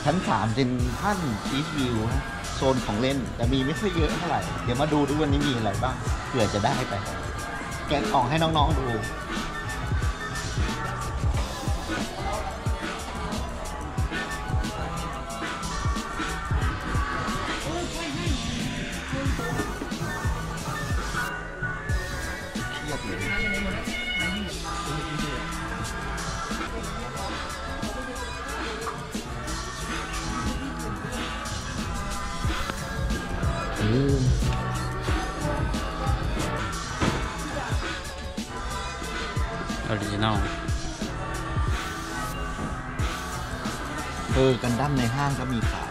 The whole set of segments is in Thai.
ชั้น3เป็นท่านอีสวิวฮะโซนของเล่นแต่มีไม่ค่อยเยอะเท่าไหร่เดี๋ยวมาดูด้วยวันนี้มีอะไรบ้างเผื่อจะได้ไปแกะกล่องให้น้องๆดูออริจินอลกันดั้มในห้างก็มีขาย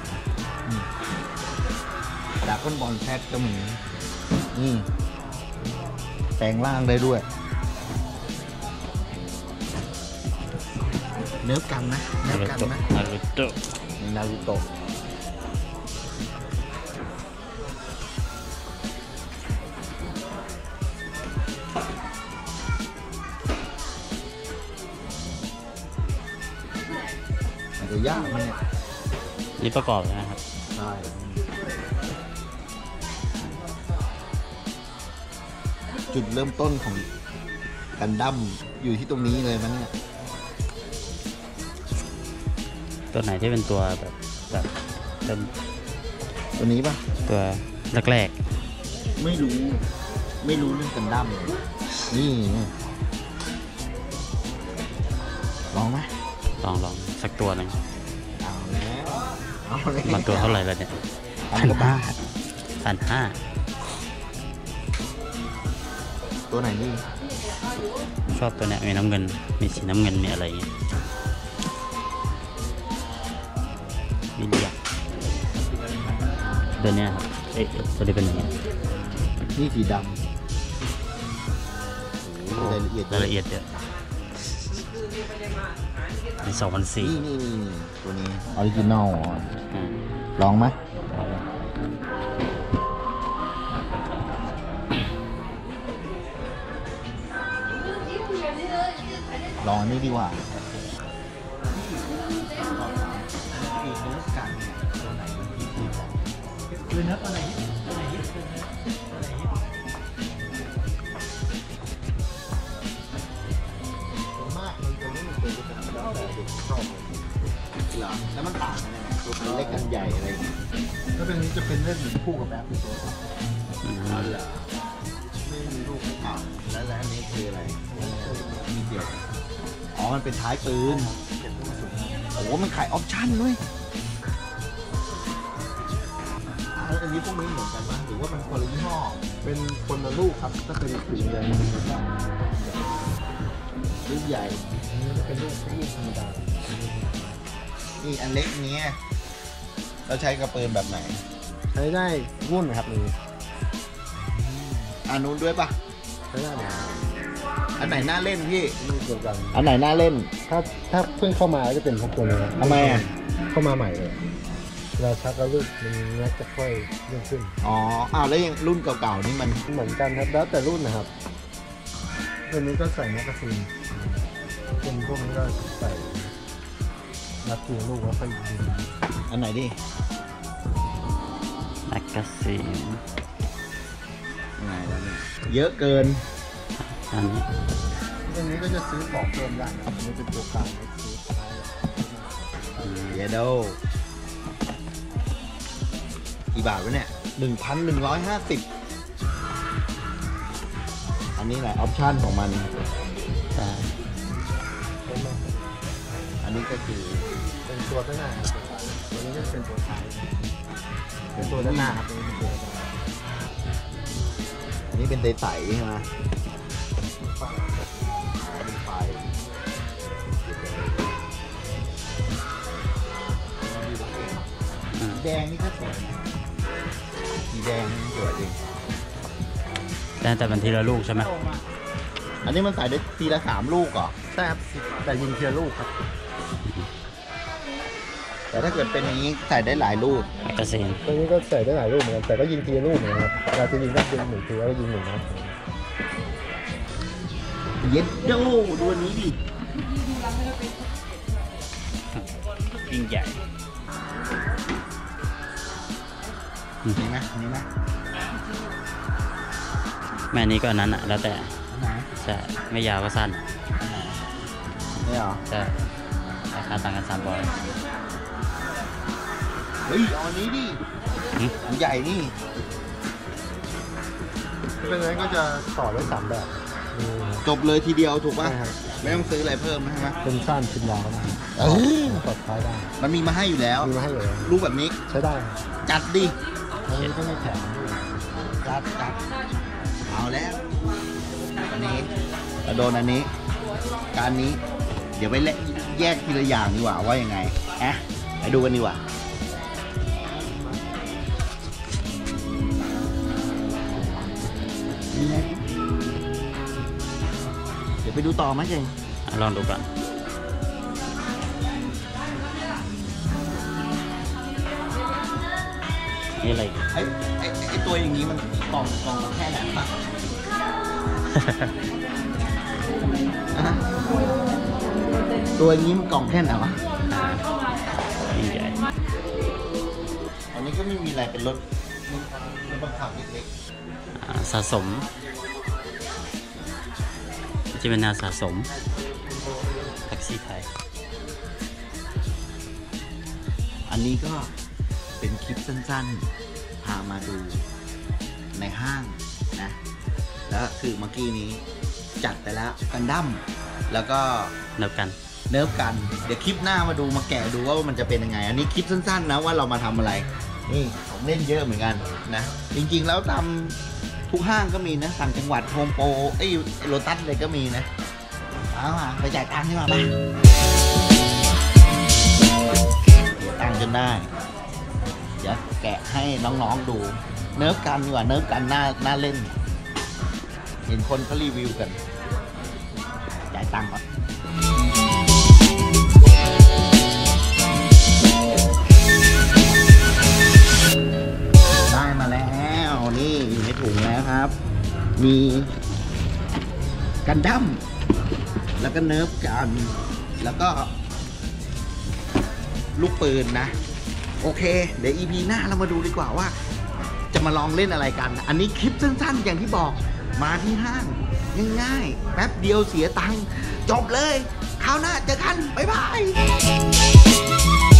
ดราก้อนบอลแพทก็มีแปลงร่างได้ด้วยเนื้อกันนะเนื้อกันนะนารูโตะนารูโตะมันจะยากมันเนี่ยนี่ประกอบนะครับใช่จุดเริ่มต้นของกันดั้มอยู่ที่ตรงนี้เลยมันเนี่ยตัวไหนที่เป็นตัวแบบเริ่มตัวนี้ปะตัวแรกไม่รู้เรื่องกันดั้มเลยนี่ลองไหมลองสักตัวหนึ่งเอาแล้วมันตัวเท่าไหร่แล้วเนี่ย1,500 ตัวไหนนี่ชอบตัวเนี้ยมีน้ำเงินมีสีน้ำเงินมีอะไรอย่างเงี้ยมีเดียตัวเนี้ยครับตัวนี้เป็นอย่างเงี้ยนี่สีดำรายละเอียดเยอะใน2004 นี่ตัวนี้ออริจินอลลองไหมลองอันนี้ดีกว่าคือเนื้อตัวไหนมากมันจะไม่มีตัวที่แล้วแต่เด็กชอบเหรอแล้วมันต่างกันยังไงตัวเล็กกันใหญ่อะไรก็เป็นจะเป็นเล่นเหมือนคู่กับแบบเป็นตัวเหรอไม่มีลูกเก่าแล้วอันนี้คืออะไรมีเดียวอ๋อมันเป็นท้ายปืนโอ้โหมันขายออปชั่นด้วยอันนี้พวกนี้เหมือนกันไหมหรือว่ามันคนละยี่ห้อเป็นคนละลูกครับถ้าเป็นสีใหญ่ลูกใหญ่เป็นลูกธรรมดานี่อันเล็กนี้เราใช้กระเปินแบบไหนใช้ได้วุ่นครับนี่อันนู้นด้วยปะใช้ได้ไหมอันไหนน่าเล่นพี่เดียวกันอันไหนน่าเล่นถ้าเพิ่งเข้ามาก็จะเป็นพวกตัวนี้ทำไมอ่ะเข้ามาใหม่เลยเราชักแล้วลูกมันนักจะค่อยเลื่อนขึ้นแล้วยังรุ่นเก่าๆนี่มันเหมือนกันครับแล้วแต่รุ่นนะครับตัวนี้ก็ใส่แมกกาซีนเป็นพวกนี้ก็ใส่นักเรียนลูกแล้วค่อยยิงอันไหนดิแมกกาซีนไงแล้วเนี่ยเยอะเกินอันนี้ตรงนี้ก็จะซื้อของเพิ่มได้ครับอันนี้เป็นตัวกลางเยโดกี่บาทวะเนี่ย 1,150 อันนี้แหละออปชั่นของมันอันนี้ก็คือเป็นตัวด้านหน้าตัวนี้ก็เป็นตัวท้ายเป็นตัวด้านหน้าครับอันนี้เป็นไต่ๆใช่ไหมแดงนี่ก็สวยสีแดงนี่สวยจริงแต่เป็นทีละลูกใช่ไหมอันนี้มันใส่ได้ทีละ3 ลูกเหรอใช่ครับแต่ยิงทีละลูกครับแต่ถ้าเกิดเป็นอย่างนี้ใส่ได้หลายลูกกระเซ็นตัวนี้ก็ใส่ได้หลายลูกเหมือนกันแต่ก็ยิงทีละลูกเหมือนกันครับเราจะยิงได้เป็น1 ทีแล้วก็ยิง1 นัดเย็ดโดตัวนี้ดิยิ่งใหญ่นี่ไหมนี่ไหมแม่นี้ก็อันนั้นอ่ะแล้วแต่อันไหนใช่ไม่ยาวก็สั้นนี่เหรอใช่ราคาต่างกัน300 เฮ้ยเอาอันนี้ดิหึอันใหญ่นี่ถ้าเป็นอย่างนั้นก็จะต่อได้3 แบบมีจบเลยทีเดียวถูกป่ะใช่ครับไม่ต้องซื้ออะไรเพิ่มใช่ไหมเป็นสั้นเป็นยาวได้เออต่อท้ายได้มันมีมาให้อยู่แล้วมีมาให้เลยรูปแบบนี้ใช้ได้ครับจัดดิอันนี้ก็มีแถมด้วยจัดเอาแล้วอันนี้เราโดนอันนี้ การนี้ เดี๋ยวไปแยกทีละอย่างดีกว่าว่ายังไงไปดูกันดีกว่าเดี๋ยวไปดูต่อไหมเจงลองดูก่อนนี่อะไรอีกไอ้ตัวอย่างนี้มันกล่องแค่ไหนปะ ตัวอย่างนี้มันกล่องแค่ไหนวะยิ่งใหญ่อันนี้ก็ไม่มีอะไรเป็นรถบังคับเล็กสะสมจะเป็นแนวสะสมแท็กซี่ไทยๆอันนี้ก็เป็นคลิปสั้นๆพามาดูในห้างนะ แล้วคือเมื่อกี้นี้จัดไปแล้วกันดั้มแล้วก็นับกันเนิร์ฟกัน เดี๋ยวคลิปหน้ามาดูมาแกะดูว่ามันจะเป็นยังไง อันนี้คลิปสั้นๆนะว่าเรามาทำอะไร นี่ของเล่นเยอะเหมือนกันนะ จริงๆแล้วตามทุกห้างก็มีนะต่างจังหวัดโฮมโปรโลตัสอะไรก็มีนะเอามาไปจ่ายตังค์ดีกว่าป่ะเดี๋ยวตังค์จนได้ เดี๋ยวแกะให้น้องๆดู เนิร์ฟกันดีกว่าเนิร์ฟกันน่าเล่น เห็นคนเขารีวิวกัน จ่ายตังค์ก่อนได้มาแล้วนี่อยู่ในถุงแล้วครับ มีกันดั้มแล้วก็เนิร์ฟกันแล้วก็ลูกปืนนะ โอเค เดี๋ยว EP หน้าเรามาดูดีกว่าว่า จะมาลองเล่นอะไรกัน อันนี้คลิปสั้นๆ อย่างที่บอกมาที่ห้างง่ายๆ แป๊บเดียวเสียตังค์จบเลยคราวหน้าเจอกัน บ๊ายบาย